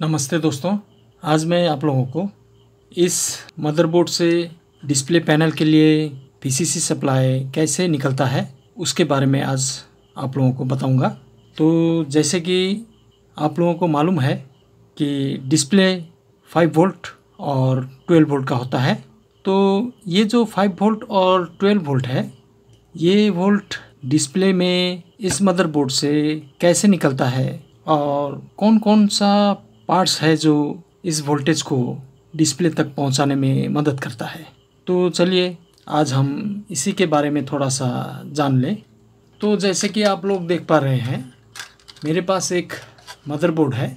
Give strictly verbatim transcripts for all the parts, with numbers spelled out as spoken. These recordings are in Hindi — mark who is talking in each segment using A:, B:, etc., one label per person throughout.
A: नमस्ते दोस्तों, आज मैं आप लोगों को इस मदरबोर्ड से डिस्प्ले पैनल के लिए पीसीसी सप्लाई कैसे निकलता है उसके बारे में आज आप लोगों को बताऊंगा। तो जैसे कि आप लोगों को मालूम है कि डिस्प्ले फाइव वोल्ट और ट्वेल्व वोल्ट का होता है। तो ये जो फाइव वोल्ट और ट्वेल्व वोल्ट है, ये वोल्ट डिस्प्ले में इस मदरबोर्ड से कैसे निकलता है और कौन कौन सा पार्ट्स है जो इस वोल्टेज को डिस्प्ले तक पहुंचाने में मदद करता है। तो चलिए आज हम इसी के बारे में थोड़ा सा जान लें। तो जैसे कि आप लोग देख पा रहे हैं, मेरे पास एक मदरबोर्ड है।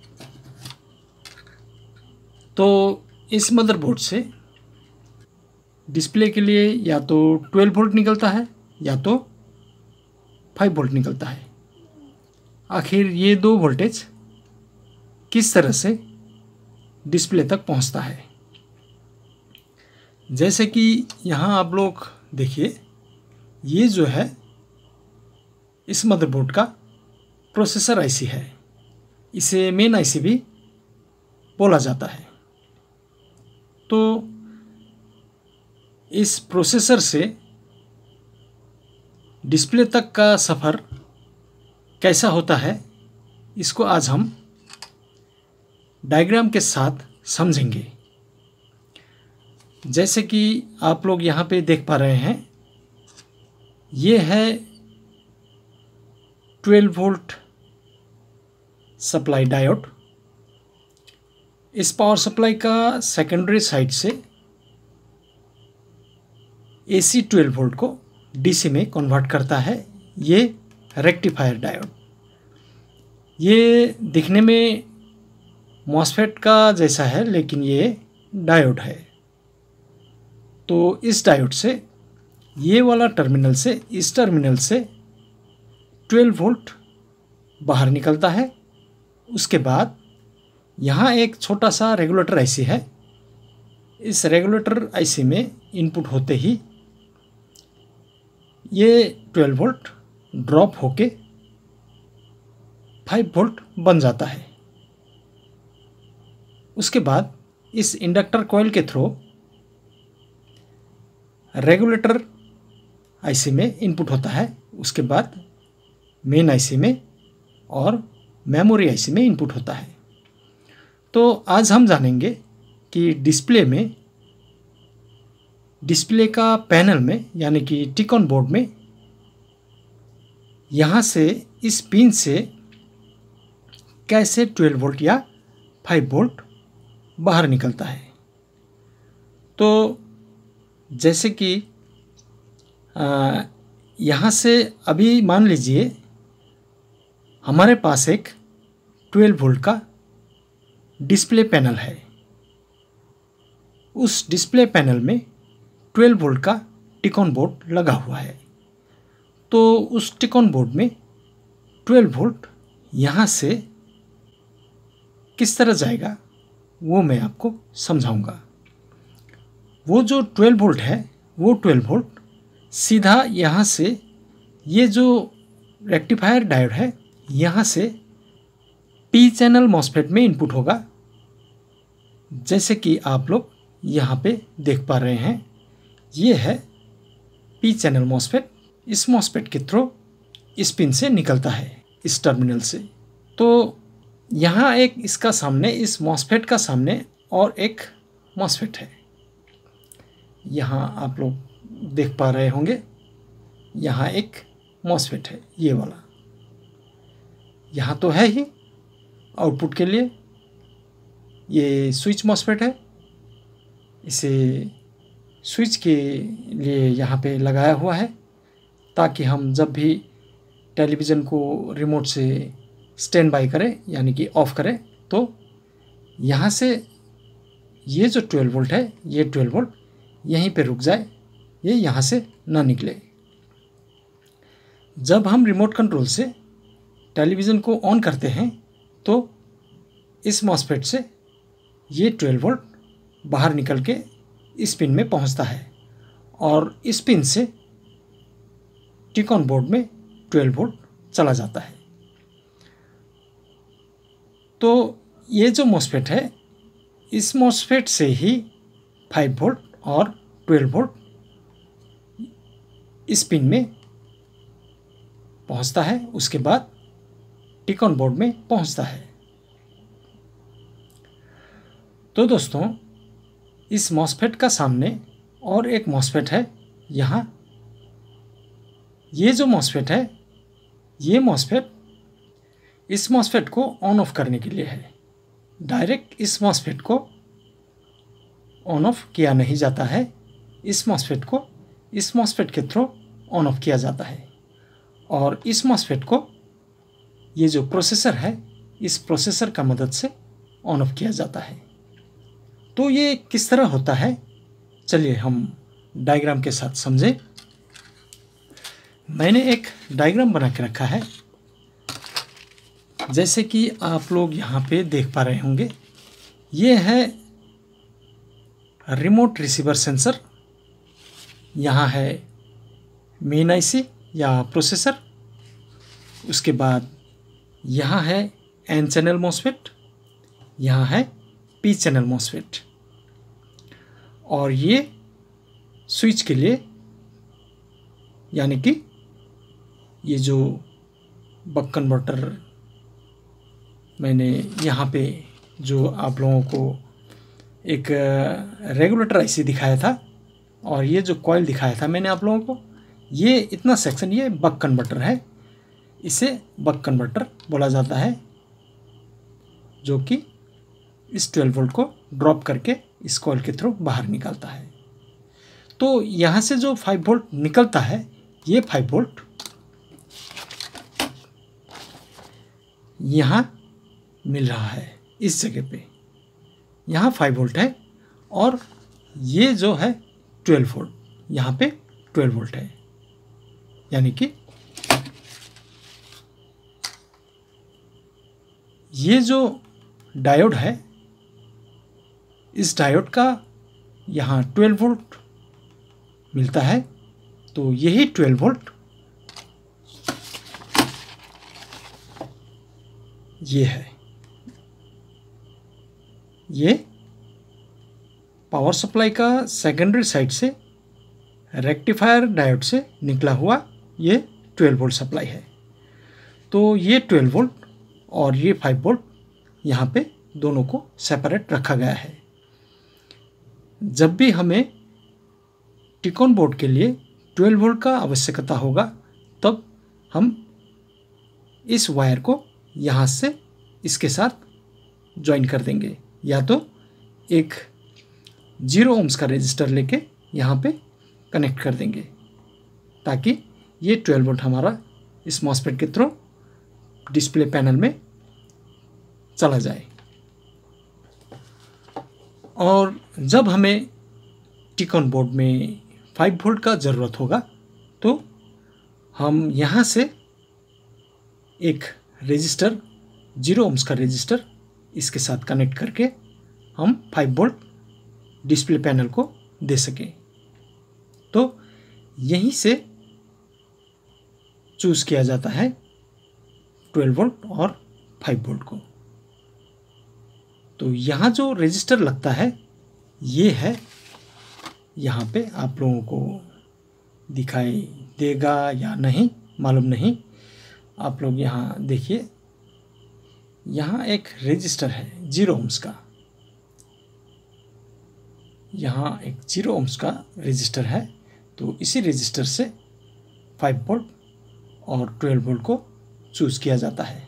A: तो इस मदरबोर्ड से डिस्प्ले के लिए या तो ट्वेल्व वोल्ट निकलता है या तो फाइव वोल्ट निकलता है। आखिर ये दो वोल्टेज किस तरह से डिस्प्ले तक पहुंचता है, जैसे कि यहाँ आप लोग देखिए, ये जो है इस मदरबोर्ड का प्रोसेसर आईसी है। इसे मेन आईसी भी बोला जाता है। तो इस प्रोसेसर से डिस्प्ले तक का सफ़र कैसा होता है, इसको आज हम डायग्राम के साथ समझेंगे। जैसे कि आप लोग यहाँ पे देख पा रहे हैं, ये है ट्वेल्व वोल्ट सप्लाई डायोड। इस पावर सप्लाई का सेकेंडरी साइड से एसी ट्वेल्व वोल्ट को डीसी में कन्वर्ट करता है ये रेक्टिफायर डायोड। ये दिखने में मॉसफेट का जैसा है, लेकिन ये डायोड है। तो इस डायोड से ये वाला टर्मिनल से इस टर्मिनल से ट्वेल्व वोल्ट बाहर निकलता है। उसके बाद यहाँ एक छोटा सा रेगुलेटर आईसी है। इस रेगुलेटर आईसी में इनपुट होते ही ये ट्वेल्व वोल्ट ड्रॉप होके फाइव वोल्ट बन जाता है। उसके बाद इस इंडक्टर कॉइल के थ्रू रेगुलेटर आईसी में इनपुट होता है। उसके बाद मेन आईसी में और मेमोरी आईसी में इनपुट होता है। तो आज हम जानेंगे कि डिस्प्ले में डिस्प्ले का पैनल में यानी कि टिकॉन बोर्ड में यहाँ से इस पिन से कैसे ट्वेल्व वोल्ट या फाइव वोल्ट बाहर निकलता है। तो जैसे कि यहाँ से अभी मान लीजिए हमारे पास एक ट्वेल्व वोल्ट का डिस्प्ले पैनल है। उस डिस्प्ले पैनल में ट्वेल्व वोल्ट का टिकॉन बोर्ड लगा हुआ है। तो उस टिकॉन बोर्ड में ट्वेल्व वोल्ट यहाँ से किस तरह जाएगा वो मैं आपको समझाऊंगा। वो जो ट्वेल्व वोल्ट है, वो ट्वेल्व वोल्ट सीधा यहाँ से ये जो रेक्टिफायर डायोड है, यहाँ से पी चैनल मॉसफेट में इनपुट होगा। जैसे कि आप लोग यहाँ पे देख पा रहे हैं, ये है पी चैनल मॉसफेट। इस मॉसफेट के थ्रू इस पिन से निकलता है, इस टर्मिनल से। तो यहाँ एक इसका सामने, इस मॉसफेट का सामने और एक मॉसफेट है। यहाँ आप लोग देख पा रहे होंगे, यहाँ एक मॉसफेट है, ये वाला। यहाँ तो है ही आउटपुट के लिए, ये स्विच मॉसफेट है। इसे स्विच के लिए यहाँ पे लगाया हुआ है, ताकि हम जब भी टेलीविज़न को रिमोट से स्टैंड बाई करें यानी कि ऑफ़ करें, तो यहाँ से ये जो ट्वेल्व वोल्ट है, ये ट्वेल्व वोल्ट यहीं पे रुक जाए, ये यहाँ से ना निकले। जब हम रिमोट कंट्रोल से टेलीविज़न को ऑन करते हैं, तो इस मॉसफेट से ये ट्वेल्व वोल्ट बाहर निकल के इस पिन में पहुँचता है और इस पिन से टिकॉन बोर्ड में ट्वेल्व वोल्ट चला जाता है। तो ये जो मॉसफेट है, इस मॉसफेट से ही फाइव वोल्ट और ट्वेल्व वोल्ट इस पिन में पहुंचता है, उसके बाद टिकॉन बोर्ड में पहुंचता है। तो दोस्तों, इस मॉसफेट का सामने और एक मॉसफेट है यहाँ। ये जो मॉसफेट है, ये मॉसफेट इस मॉसफेट को ऑन ऑफ करने के लिए है। डायरेक्ट इस मॉसफेट को ऑन ऑफ किया नहीं जाता है, इस मॉसफेट को इस मॉसफेट के थ्रू ऑन ऑफ किया जाता है। और इस मॉसफेट को ये जो प्रोसेसर है, इस प्रोसेसर का मदद से ऑन ऑफ किया जाता है। तो ये किस तरह होता है, चलिए हम डायग्राम के साथ समझें। मैंने एक डायग्राम बना के रखा है, जैसे कि आप लोग यहाँ पे देख पा रहे होंगे। ये है रिमोट रिसीवर सेंसर, यहाँ है मेन आईसी या प्रोसेसर, उसके बाद यहाँ है एन चैनल मॉसफेट, यहाँ है पी चैनल मॉसफेट, और ये स्विच के लिए, यानी कि ये जो बक कन्वर्टर मैंने यहाँ पे जो आप लोगों को एक रेगुलेटर आईसी दिखाया था और ये जो कॉइल दिखाया था मैंने आप लोगों को, ये इतना सेक्शन ये बक कन्वर्टर है। इसे बक कन्वर्टर बोला जाता है, जो कि इस ट्वेल्व वोल्ट को ड्रॉप करके इस कॉइल के थ्रू बाहर निकालता है। तो यहाँ से जो फाइव वोल्ट निकलता है, ये फाइव वोल्ट यहाँ मिल रहा है इस जगह पे, यहाँ फाइव वोल्ट है, और ये जो है ट्वेल्व वोल्ट, यहाँ पे ट्वेल्व वोल्ट है। यानी कि ये जो डायोड है, इस डायोड का यहाँ ट्वेल्व वोल्ट मिलता है, तो यही ट्वेल्व वोल्ट ये है, ये पावर सप्लाई का सेकेंडरी साइड से रेक्टिफायर डायोड से निकला हुआ ये ट्वेल्व वोल्ट सप्लाई है। तो ये ट्वेल्व वोल्ट और ये फाइव वोल्ट यहाँ पे दोनों को सेपरेट रखा गया है। जब भी हमें टिकॉन बोर्ड के लिए ट्वेल्व वोल्ट का आवश्यकता होगा, तब हम इस वायर को यहाँ से इसके साथ ज्वाइन कर देंगे, या तो एक जीरो ओम्स का रेजिस्टर लेके यहाँ पे कनेक्ट कर देंगे, ताकि ये ट्वेल्व वोल्ट हमारा इस मॉसफेट के थ्रू डिस्प्ले पैनल में चला जाए। और जब हमें टिकॉन बोर्ड में फाइव वोल्ट का ज़रूरत होगा, तो हम यहाँ से एक रेजिस्टर, जीरो ओम्स का रेजिस्टर इसके साथ कनेक्ट करके हम फाइव वोल्ट डिस्प्ले पैनल को दे सकें। तो यहीं से चूज़ किया जाता है ट्वेल्व वोल्ट और फाइव वोल्ट को। तो यहाँ जो रेजिस्टर लगता है, ये है, यहाँ पे आप लोगों को दिखाई देगा या नहीं मालूम नहीं। आप लोग यहाँ देखिए, यहाँ एक रेजिस्टर है जीरो ओम्स का, यहाँ एक जीरो ओम्स का रेजिस्टर है। तो इसी रेजिस्टर से फाइव वोल्ट और ट्वेल्व वोल्ट को चूज़ किया जाता है।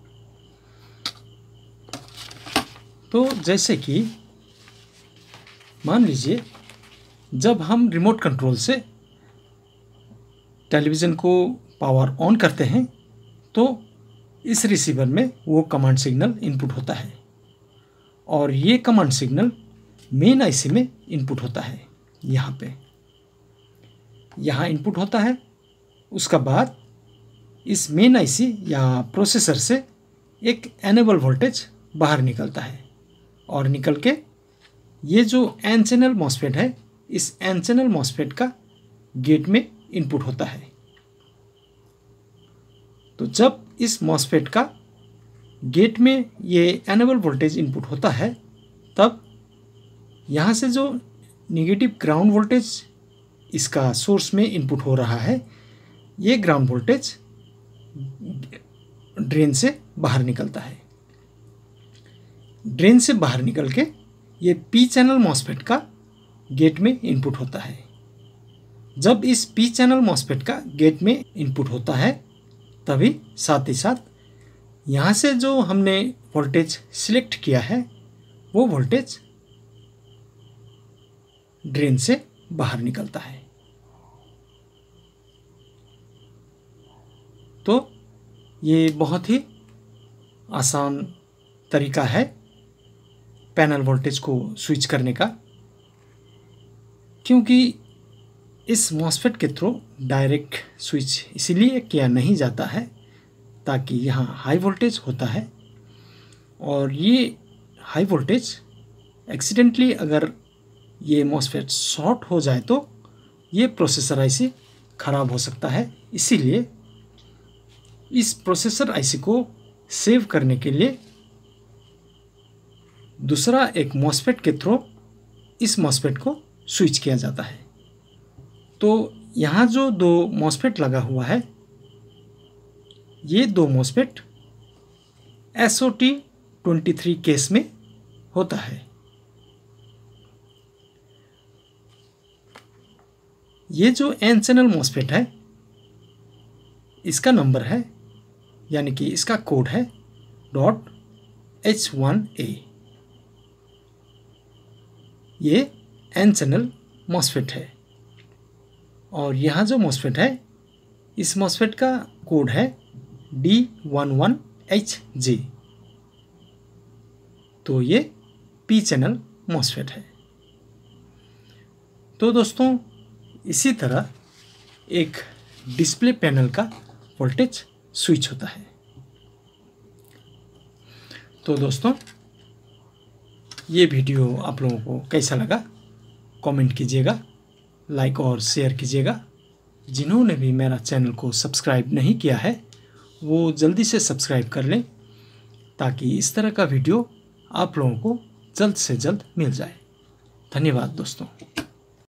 A: तो जैसे कि मान लीजिए, जब हम रिमोट कंट्रोल से टेलीविज़न को पावर ऑन करते हैं, तो इस रिसीवर में वो कमांड सिग्नल इनपुट होता है, और ये कमांड सिग्नल मेन आईसी में इनपुट होता है। यहाँ पे यहाँ इनपुट होता है, उसका बाद इस मेन आईसी या प्रोसेसर से एक एनेबल वोल्टेज बाहर निकलता है, और निकल के ये जो एन चैनल मॉसफेट है, इस एन चैनल मॉसफेट का गेट में इनपुट होता है। तो जब इस मॉसफेट का गेट में ये एनेबल वोल्टेज इनपुट होता है, तब यहाँ से जो निगेटिव ग्राउंड वोल्टेज इसका सोर्स में इनपुट हो रहा है, ये ग्राउंड वोल्टेज ड्रेन से बाहर निकलता है। ड्रेन से बाहर निकल के ये पी चैनल मॉसफेट का गेट में इनपुट होता है। जब इस पी चैनल मॉसफेट का गेट में इनपुट होता है, तभी साथ ही साथ यहाँ से जो हमने वोल्टेज सिलेक्ट किया है वो वोल्टेज ड्रेन से बाहर निकलता है। तो ये बहुत ही आसान तरीका है पैनल वोल्टेज को स्विच करने का, क्योंकि इस मॉसफेट के थ्रू डायरेक्ट स्विच इसीलिए किया नहीं जाता है ताकि यहाँ हाई वोल्टेज होता है, और ये हाई वोल्टेज एक्सीडेंटली अगर ये मॉसफेट शॉर्ट हो जाए तो ये प्रोसेसर आईसी ख़राब हो सकता है। इसीलिए इस प्रोसेसर आईसी को सेव करने के लिए दूसरा एक मॉसफेट के थ्रू इस मॉसफेट को स्विच किया जाता है। तो यहाँ जो दो मॉसफेट लगा हुआ है, ये दो MOSFET S O T twenty three case में होता है। ये जो एन चैनल मॉसफेट है, इसका नंबर है, यानी कि इसका कोड है डॉट एच वन ए। ये एन चैनल मॉसफेट है, और यहाँ जो मॉसफेट है, इस मॉसफेट का कोड है D one one H J. तो ये पी चैनल मॉसफेट है। तो दोस्तों, इसी तरह एक डिस्प्ले पैनल का वोल्टेज स्विच होता है। तो दोस्तों, ये वीडियो आप लोगों को कैसा लगा कमेंट कीजिएगा, लाइक और शेयर कीजिएगा। जिन्होंने भी मेरा चैनल को सब्सक्राइब नहीं किया है वो जल्दी से सब्सक्राइब कर लें, ताकि इस तरह का वीडियो आप लोगों को जल्द से जल्द मिल जाए। धन्यवाद दोस्तों।